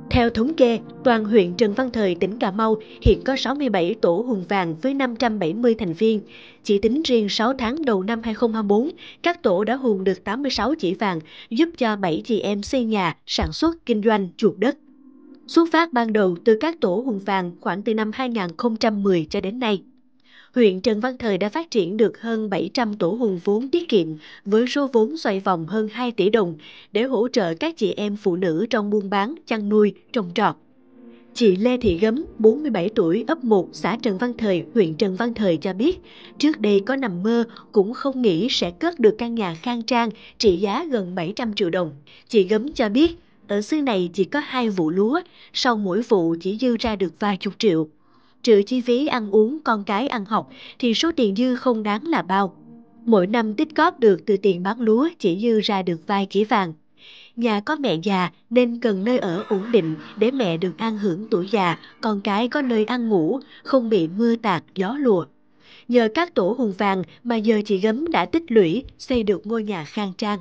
Theo thống kê, toàn huyện Trần Văn Thời, tỉnh Cà Mau hiện có 67 tổ hùng vàng với 570 thành viên. Chỉ tính riêng 6 tháng đầu năm 2024, các tổ đã hùng được 86 chỉ vàng, giúp cho 7 chị em xây nhà, sản xuất, kinh doanh, chuộc đất. Xuất phát ban đầu từ các tổ hùng vàng khoảng từ năm 2010 cho đến nay, huyện Trần Văn Thời đã phát triển được hơn 700 tổ hùng vốn tiết kiệm với số vốn xoay vòng hơn 2 tỷ đồng để hỗ trợ các chị em phụ nữ trong buôn bán, chăn nuôi, trồng trọt. Chị Lê Thị Gấm, 47 tuổi, ấp 1, xã Trần Văn Thời, huyện Trần Văn Thời cho biết, trước đây có nằm mơ cũng không nghĩ sẽ cất được căn nhà khang trang trị giá gần 700 triệu đồng. Chị Gấm cho biết, ở xứ này chỉ có 2 vụ lúa, sau mỗi vụ chỉ dư ra được vài chục triệu. Trừ chi phí ăn uống, con cái ăn học thì số tiền dư không đáng là bao. Mỗi năm tích góp được từ tiền bán lúa chỉ dư ra được vài kỷ vàng. Nhà có mẹ già nên cần nơi ở ổn định để mẹ được an hưởng tuổi già, con cái có nơi ăn ngủ, không bị mưa tạt, gió lùa. Nhờ các tổ hùng vàng mà giờ chị Gấm đã tích lũy, xây được ngôi nhà khang trang.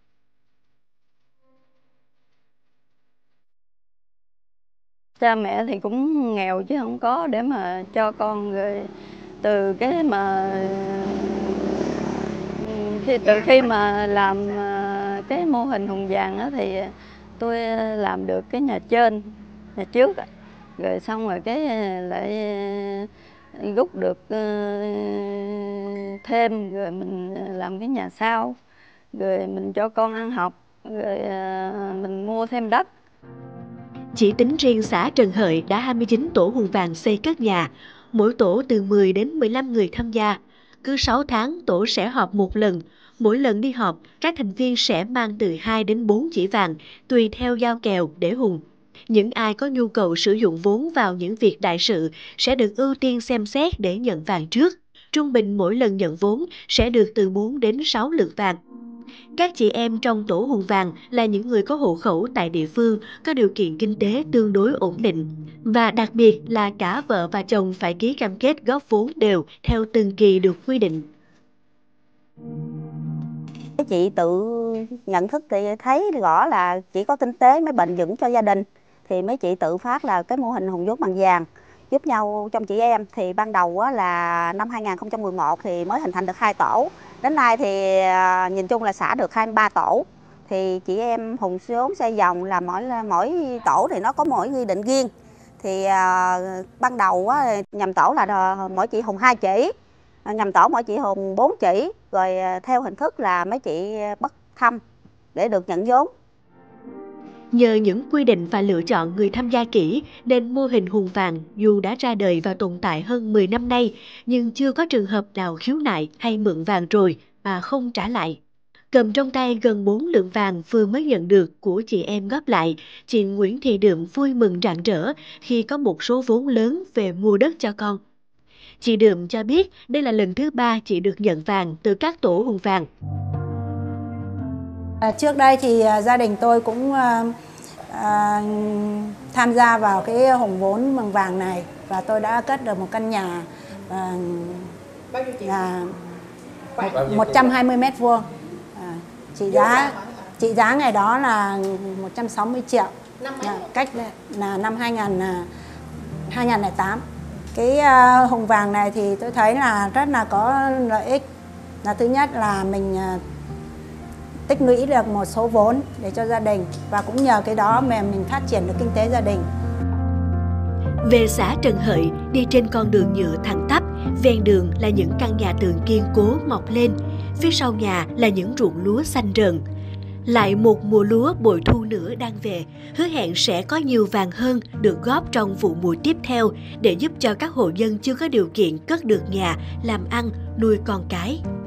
Cha mẹ thì cũng nghèo chứ không có để mà cho con, rồi từ cái mà từ khi mà làm cái mô hình hùng vàng đó thì tôi làm được cái nhà trên, nhà trước, rồi xong rồi cái lại rút được thêm, rồi mình làm cái nhà sau, rồi mình cho con ăn học, rồi mình mua thêm đất. Chỉ tính riêng xã Trần Hợi đã 29 tổ hùng vàng xây cất nhà, mỗi tổ từ 10 đến 15 người tham gia. Cứ 6 tháng tổ sẽ họp một lần, mỗi lần đi họp các thành viên sẽ mang từ 2 đến 4 chỉ vàng, tùy theo giao kèo để hùng. Những ai có nhu cầu sử dụng vốn vào những việc đại sự sẽ được ưu tiên xem xét để nhận vàng trước. Trung bình mỗi lần nhận vốn sẽ được từ 4 đến 6 lượng vàng. Các chị em trong tổ hùng vàng là những người có hộ khẩu tại địa phương, có điều kiện kinh tế tương đối ổn định. Và đặc biệt là cả vợ và chồng phải ký cam kết góp vốn đều theo từng kỳ được quy định. Chị tự nhận thức thì thấy rõ là chỉ có kinh tế mới bền vững cho gia đình. Thì mấy chị tự phát là cái mô hình hùng vốn bằng vàng, giúp nhau trong chị em. Thì ban đầu là năm 2011 thì mới hình thành được 2 tổ. Đến nay thì nhìn chung là xã được 23 tổ. Thì chị em hùng vốn xoay vòng là mỗi tổ thì nó có mỗi quy định riêng. Thì ban đầu nhằm tổ là mỗi chị hùng 2 chỉ, nhằm tổ mỗi chị hùng 4 chỉ, rồi theo hình thức là mấy chị bắt thăm để được nhận vốn. Nhờ những quy định và lựa chọn người tham gia kỹ nên mô hình hùng vàng dù đã ra đời và tồn tại hơn 10 năm nay nhưng chưa có trường hợp nào khiếu nại hay mượn vàng rồi mà không trả lại. Cầm trong tay gần 4 lượng vàng vừa mới nhận được của chị em góp lại, chị Nguyễn Thị Đượm vui mừng rạng rỡ khi có một số vốn lớn về mua đất cho con. Chị Đượm cho biết đây là lần thứ 3 chị được nhận vàng từ các tổ hùng vàng. Trước đây thì gia đình tôi cũng tham gia vào cái hùng vốn bằng vàng này và tôi đã cất được một căn nhà là 120 m². Trị giá ngày đó là 160 triệu. Cách là năm 2008. Cái hùng vàng này thì tôi thấy là rất là có lợi ích. Là thứ nhất là mình tích lũy được một số vốn để cho gia đình và cũng nhờ cái đó mà mình phát triển được kinh tế gia đình. Về xã Trần Hợi, đi trên con đường nhựa thẳng tắp, ven đường là những căn nhà tường kiên cố mọc lên, phía sau nhà là những ruộng lúa xanh rợn. Lại một mùa lúa bội thu nữa đang về, hứa hẹn sẽ có nhiều vàng hơn được góp trong vụ mùa tiếp theo để giúp cho các hộ dân chưa có điều kiện cất được nhà, làm ăn, nuôi con cái.